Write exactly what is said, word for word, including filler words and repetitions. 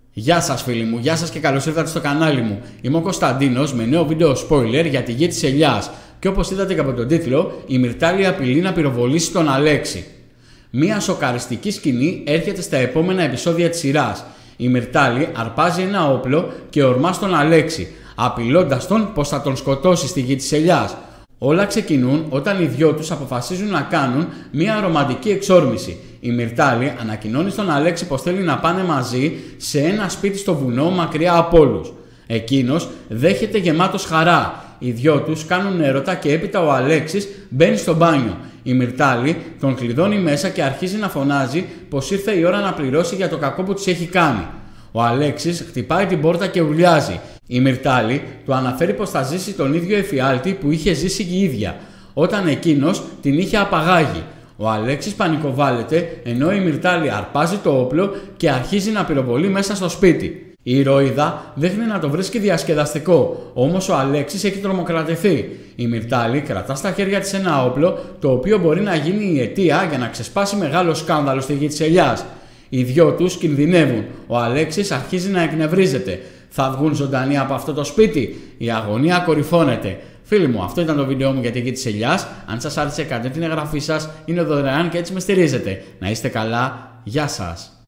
Γεια σας φίλοι μου, γεια σας και καλώς ήρθατε στο κανάλι μου. Είμαι ο Κωνσταντίνος με νέο βίντεο spoiler για τη γη της Ελιάς. Και όπως είδατε και από τον τίτλο, η Μυρτάλη απειλεί να πυροβολήσει τον Αλέξη. Μία σοκαριστική σκηνή έρχεται στα επόμενα επεισόδια της σειράς. Η Μυρτάλη αρπάζει ένα όπλο και ορμά στον Αλέξη, απειλώντας τον πως θα τον σκοτώσει στη γη της Ελιάς. Όλα ξεκινούν όταν οι δυο τους αποφασίζουν να κάνουν μια ρομαντική εξόρμηση. Η Μυρτάλη ανακοινώνει στον Αλέξη πως θέλει να πάνε μαζί σε ένα σπίτι στο βουνό μακριά από όλους. Εκείνος δέχεται γεμάτος χαρά. Οι δυο τους κάνουν έρωτα και έπειτα ο Αλέξης μπαίνει στο μπάνιο. Η Μυρτάλη τον κλειδώνει μέσα και αρχίζει να φωνάζει πως ήρθε η ώρα να πληρώσει για το κακό που της έχει κάνει. Ο Αλέξης χτυπάει την πόρτα και ουρλιάζει. Η Μυρτάλη του αναφέρει πως θα ζήσει τον ίδιο εφιάλτη που είχε ζήσει η ίδια, όταν εκείνος την είχε απαγάγει. Ο Αλέξης πανικοβάλλεται ενώ η Μυρτάλη αρπάζει το όπλο και αρχίζει να πυροβολεί μέσα στο σπίτι. Η ηρωίδα δείχνει να το βρίσκει διασκεδαστικό, όμως ο Αλέξης έχει τρομοκρατηθεί. Η Μυρτάλη κρατά στα χέρια της ένα όπλο το οποίο μπορεί να γίνει η αιτία για να ξεσπάσει μεγάλο σκάνδαλο στη γη της Ελιάς. Οι δυο τους κινδυνεύουν. Ο Αλέξης αρχίζει να εκνευρίζεται. Θα βγουν ζωντανοί από αυτό το σπίτι? Η αγωνία κορυφώνεται. Φίλοι μου, αυτό ήταν το βίντεο μου για τη γη της Ελιάς. Αν σας άρεσε, κάντε την εγγραφή σας. Είναι δωρεάν και έτσι με στηρίζετε. Να είστε καλά. Γεια σας.